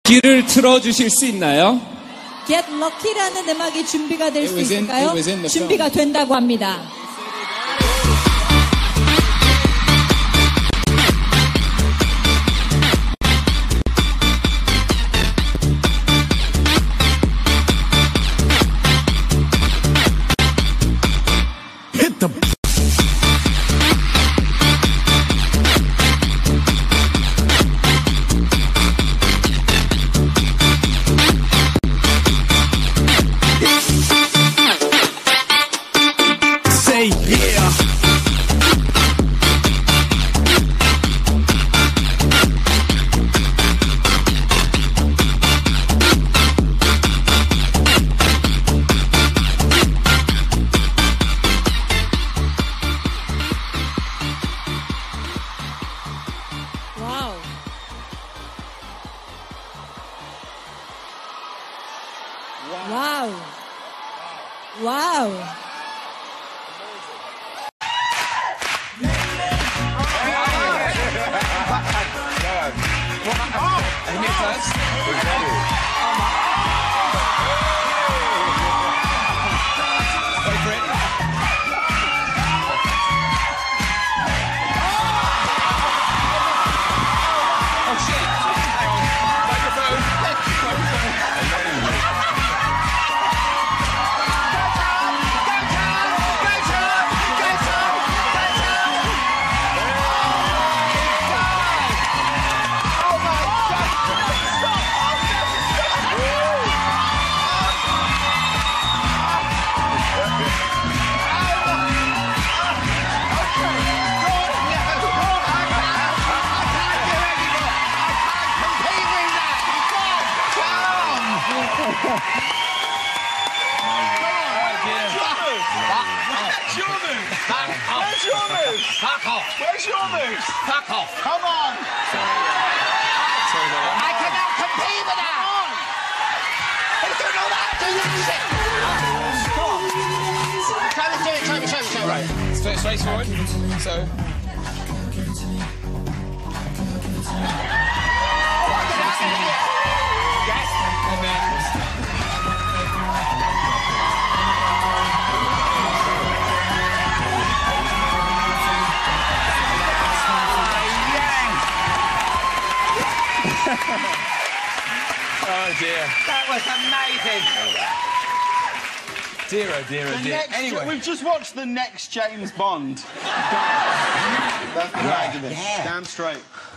길을 틀어주실 수 있나요? Get Lucky라는 음악이 준비가 될 수 It 있을까요? was in the 준비가 된다고 합니다. Hit the say yeah. 와우. 와우. 와우. Where's your move? Fuck off. Come on. I cannot compete with that. He's doing all that. Do that shit. Come on. Try me. Show me. Right. Straight forward. So. Yes. And then. Oh dear. That was amazing. Dear, oh dear, oh dear. Anyway. We've just watched the next James Bond. That's the argument. Damn straight.